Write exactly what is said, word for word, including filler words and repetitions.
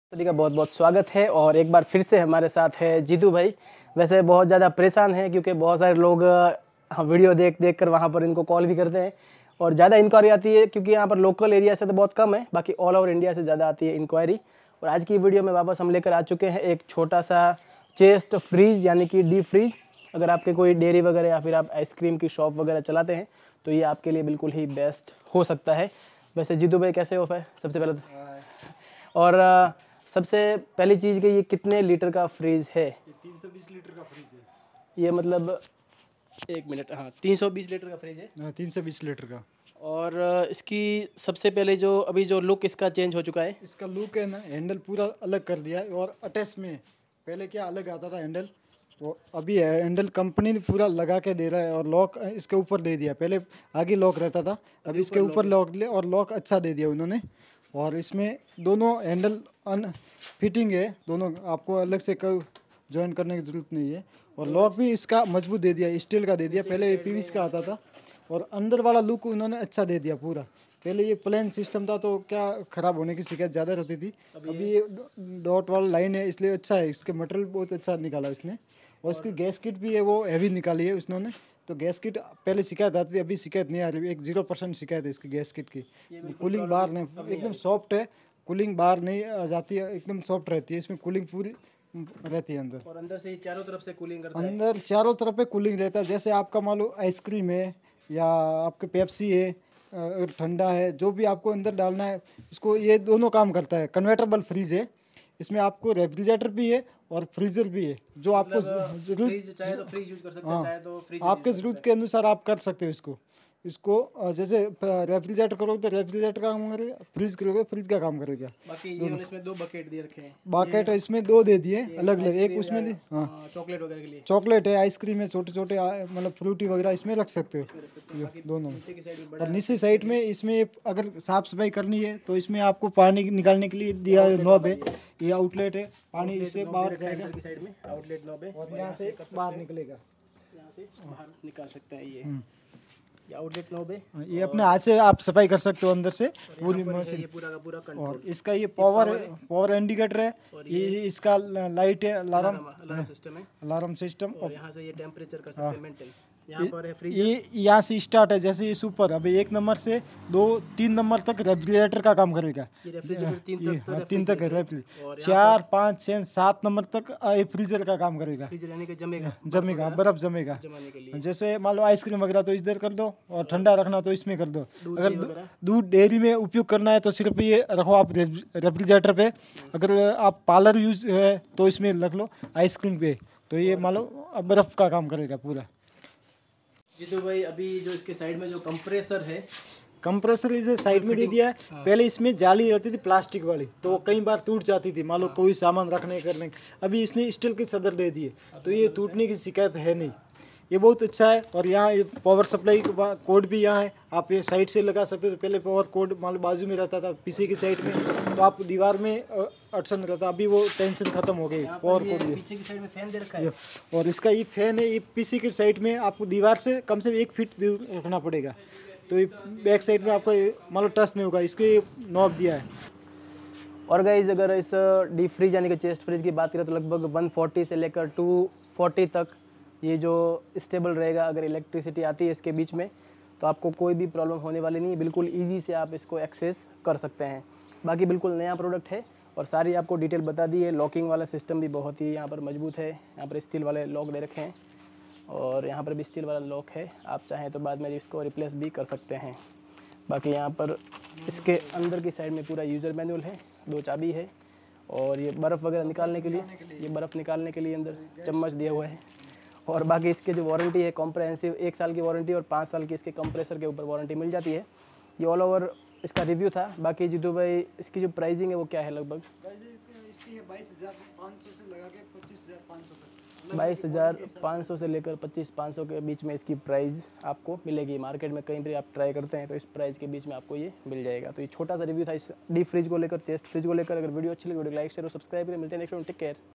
सभी का बहुत बहुत स्वागत है और एक बार फिर से हमारे साथ है जीतू भाई। वैसे बहुत ज़्यादा परेशान हैं क्योंकि बहुत सारे लोग हम वीडियो देख देख कर वहाँ पर इनको कॉल भी करते हैं और ज़्यादा इंक्वायरी आती है क्योंकि यहाँ पर लोकल एरिया से तो बहुत कम है, बाकी ऑल ओवर इंडिया से ज़्यादा आती है इंक्वायरी। और आज की वीडियो में वापस हम लेकर आ चुके हैं एक छोटा सा चेस्ट फ्रीज यानी कि डीप फ्रीज। अगर आपके कोई डेयरी वगैरह या फिर आप आइसक्रीम की शॉप वगैरह चलाते हैं तो ये आपके लिए बिल्कुल ही बेस्ट हो सकता है। वैसे जीतू भाई कैसे हो फिर सबसे पहले तो? और सबसे पहली चीज़ कि ये कितने लीटर का फ्रीज है? ये तीन सौ बीस लीटर का फ्रिज है। ये मतलब एक मिनट, हाँ तीन सौ बीस लीटर का फ्रिज है। तीन सौ बीस लीटर का। और इसकी सबसे पहले जो अभी जो लुक इसका चेंज हो चुका है, इसका लुक है ना, हैंडल पूरा अलग कर दिया है और अटैच में पहले क्या अलग आता था हैंडल, वो अभी है हैंडल कंपनी ने पूरा लगा के दे रहा है और लॉक इसके ऊपर दे दिया। पहले आगे लॉक रहता था, अभी इसके ऊपर लॉक ले और लॉक अच्छा दे दिया उन्होंने। और इसमें दोनों हैंडल अन फिटिंग है, दोनों आपको अलग से ज्वाइन करने की ज़रूरत नहीं है। और लॉक भी इसका मजबूत दे दिया, स्टील का दे दिया, पहले पीवीसी का आता था। और अंदर वाला लुक उन्होंने अच्छा दे दिया पूरा। पहले ये प्लेन सिस्टम था तो क्या ख़राब होने की शिकायत ज़्यादा रहती थी, अभी ये डॉट वाला लाइन है इसलिए अच्छा है। इसके मटेरियल बहुत अच्छा निकाला इसने। और इसकी गैस किट भी है वो हैवी निकाली है उसने। तो गैस किट पहले शिकायत आती थी, अभी शिकायत नहीं आ रही, एक जीरो परसेंट शिकायत है इसकी गैस किट की। कूलिंग बाहर नहीं, एकदम सॉफ्ट है, कूलिंग बाहर नहीं आ जाती है, एकदम सॉफ्ट रहती है। इसमें कूलिंग पूरी रहती है अंदर। और अंदर से ही चारों तरफ से कूलिंग करता है। अंदर चारों तरफ पे कूलिंग रहता है। जैसे आपका मान लो आइसक्रीम है या आपके पेप्सी है, अगर ठंडा है, जो भी आपको अंदर डालना है इसको, ये दोनों काम करता है। कन्वर्टेबल फ्रिज है, इसमें आपको रेफ्रिजरेटर भी है और फ्रीजर भी है, जो आपको जरूरत चाहे तो फ्रिज यूज कर सकते हैं, चाहे तो फ्रिज आपके ज़रूरत के अनुसार आप कर सकते हो इसको। इसको जैसे रेफ्रिजरेटर करोगे तो रेफ्रिजरेटर का काम करेगा, फ्रिज करोगे फ्रिज का काम करेगा। बाकी ये इसमें दो बकेट दिए रखे हैं। बकेट इसमें दो दे दिए अलग अलग, एक उसमें दी हाँ चॉकलेट वगैरह के लिए, चॉकलेट है, आइसक्रीम है, छोटे छोटे मतलब फ्रूटी वगैरह इसमें रख सकते हो दोनों। और नीचे साइड में इसमें अगर साफ सफाई करनी है तो इसमें आपको पानी निकालने के लिए दिया नॉब है, ये आउटलेट है, पानी इससे बाहर जाएगा। साइड में आउटलेट नॉब है और यहाँ से बाहर निकलेगा, यहाँ से बाहर निकाल सकते हैं। ये ये आउटलेट नॉब है, ये अपने हाथ से आप सफाई कर सकते हो अंदर से पूरी मशीन। ये पूरा का पूरा कंट्रोल। और इसका ये पावर है, पावर इंडिकेटर है, ये इसका लाइट है, अलार्म अलार्म सिस्टम है, अलार्म सिस्टम। और यहाँ से ये टेम्परेचर कर सकते हैं मेंटेन। यहाँ पर है फ्रीज, ये यहाँ से स्टार्ट है, जैसे ये सुपर अभी एक नंबर से दो तीन नंबर तक रेफ्रिजरेटर का काम करेगा। ये रेफ्रिजरेटर तीन तक हाँ, तीन तक है रेफ्रिजरेटर, चार पाँच छः सात नंबर तक ये फ्रीजर का काम करेगा। फ्रीजर यानी कि जमेगा, जमेगा बर्फ जमेगा जमाने के लिए। जैसे मान लो आइसक्रीम वगैरह तो इधर कर दो और ठंडा रखना तो इसमें कर दो। अगर दूध डेयरी में उपयोग करना है तो सिर्फ ये रखो आप रेफ्रिजरेटर पे, अगर आप पार्लर यूज है तो इसमें रख लो आइसक्रीम पे, तो ये मान लो बर्फ का काम करेगा पूरा। जीतू भाई अभी जो इसके साइड में जो कंप्रेसर है, कंप्रेसर इसे साइड में दे दिया है। पहले इसमें जाली रहती थी प्लास्टिक वाली, तो कई बार टूट जाती थी, मान लो कोई सामान रखने करने। अभी इसने स्टील की सदर दे दी है तो ये टूटने की शिकायत है नहीं, ये बहुत अच्छा है। और यहाँ ये पावर सप्लाई कोड भी यहाँ है, आप ये साइड से लगा सकते हो। तो पहले पावर कोड मान लो बाजू में रहता था पीछे की साइड में, तो आप दीवार में अड़चन रहता, अभी वो टेंशन खत्म हो गई। पावर कोड भी पीछे की साइड में फैन दे रखा है, और इसका ये फैन है, ये पीछे की साइड में आपको दीवार से कम से कम एक फीट दूर रखना पड़ेगा, तो ये बैक साइड में आपको मान लो टच नहीं होगा, इसके नॉब दिया है। और गाइज अगर इस डीप फ्रीज यानी कि चेस्ट फ्रीज की बात करें तो लगभग एक सौ चालीस से लेकर दो सौ चालीस तक ये जो स्टेबल रहेगा। अगर इलेक्ट्रिसिटी आती है इसके बीच में तो आपको कोई भी प्रॉब्लम होने वाली नहीं है, बिल्कुल ईजी से आप इसको एक्सेस कर सकते हैं। बाकी बिल्कुल नया प्रोडक्ट है और सारी आपको डिटेल बता दी है। लॉकिंग वाला सिस्टम भी बहुत ही यहाँ पर मजबूत है, यहाँ पर स्टील वाले लॉक दे रखे हैं और यहाँ पर भी स्टील वाला लॉक है, आप चाहें तो बाद में इसको रिप्लेस भी कर सकते हैं। बाकी यहाँ पर इसके अंदर की साइड में पूरा यूज़र मैनुअल है, दो चाबी है और ये बर्फ़ वगैरह निकालने के लिए, ये बर्फ़ निकालने के लिए अंदर चम्मच दिया हुआ है। और बाकी इसके जो वारंटी है कॉम्प्रहेंसिव, एक साल की वारंटी और पाँच साल की इसके कंप्रेसर के ऊपर वारंटी मिल जाती है। ये ऑल ओवर इसका रिव्यू था। बाकी जीतू भाई इसकी जो प्राइसिंग है वो क्या है? लगभग बाईस हज़ार पाँच सौ से लेकर पच्चीस पाँच सौ के बीच में इसकी प्राइस आपको मिलेगी। मार्केट में कहीं भी आप ट्राई करते हैं तो इस प्राइस के बीच में आपको ये मिल जाएगा। तो ये छोटा सा रिव्यू था इस डीप फ्रिज को लेकर, चेस्ट फ्रिज को लेकर। अगर वीडियो अच्छी लगी वीडियो लाइक शेयर और सब्सक्राइब करें। मिलते हैं नेक्स्ट टाइम, टेक केयर।